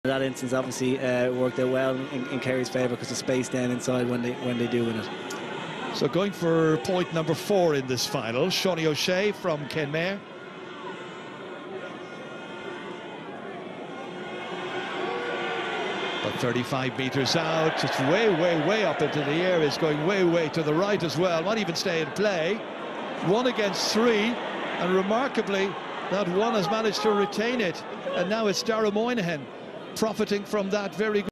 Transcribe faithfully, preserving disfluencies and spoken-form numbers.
That instance obviously uh, worked out well in, in Kerry's favour because the space down inside when they when they do win it. So going for point number four in this final, Shawnee O'Shea from Kenmare. But thirty-five metres out, it's way, way, way up into the air. It's going way, way to the right as well. Might even stay in play. One against three, and remarkably, that one has managed to retain it. And now it's Dara Moynihan profiting from that very good.